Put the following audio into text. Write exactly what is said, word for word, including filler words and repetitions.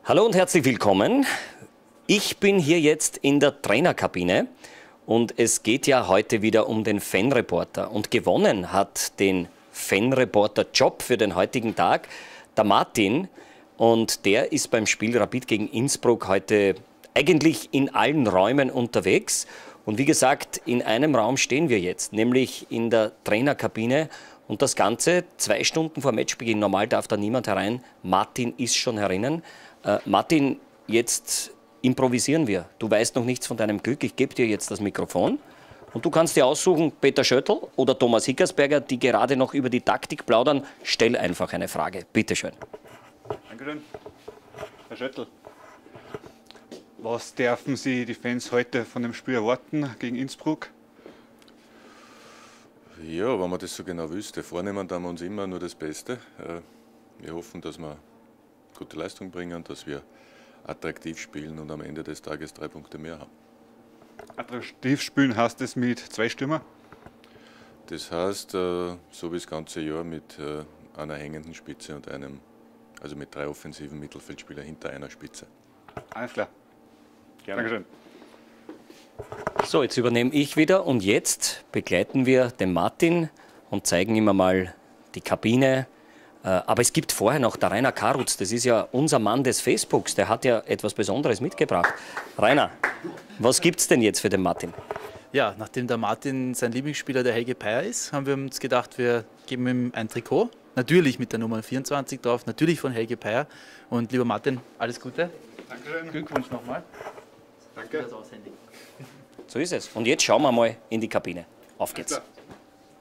Hallo und herzlich willkommen. Ich bin hier jetzt in der Trainerkabine und es geht ja heute wieder um den Fanreporter. Und gewonnen hat den Fanreporter-Job für den heutigen Tag der Martin. Und der ist beim Spiel Rapid gegen Innsbruck heute eigentlich in allen Räumen unterwegs. Und wie gesagt, in einem Raum stehen wir jetzt, nämlich in der Trainerkabine. Und das Ganze zwei Stunden vor Matchbeginn. Normal darf da niemand herein. Martin ist schon herinnen. Äh, Martin, jetzt improvisieren wir. Du weißt noch nichts von deinem Glück. Ich gebe dir jetzt das Mikrofon. Und du kannst dir aussuchen, Peter Schöttl oder Thomas Hickersberger, die gerade noch über die Taktik plaudern. Stell einfach eine Frage. Bitte schön. Dankeschön. Herr Schöttl, was dürfen Sie die Fans heute von dem Spiel erwarten gegen Innsbruck? Ja, wenn man das so genau wüsste, vornehmen wir uns immer nur das Beste. Wir hoffen, dass wir gute Leistung bringen, dass wir attraktiv spielen und am Ende des Tages drei Punkte mehr haben. Attraktiv spielen heißt es mit zwei Stürmer? Das heißt, so wie das ganze Jahr mit einer hängenden Spitze und einem, also mit drei offensiven Mittelfeldspielern hinter einer Spitze. Alles klar. Gerne. Dankeschön. So, jetzt übernehme ich wieder und jetzt begleiten wir den Martin und zeigen ihm mal die Kabine. Aber es gibt vorher noch der Rainer Karutz, das ist ja unser Mann des Facebooks, der hat ja etwas Besonderes mitgebracht. Rainer, was gibt es denn jetzt für den Martin? Ja, nachdem der Martin sein Lieblingsspieler der Helge Peier ist, haben wir uns gedacht, wir geben ihm ein Trikot. Natürlich mit der Nummer vierundzwanzig drauf, natürlich von Helge Peier. Und lieber Martin, alles Gute. Dankeschön. Glückwunsch nochmal. Danke. Das aushändigen. So ist es. Und jetzt schauen wir mal in die Kabine. Auf geht's.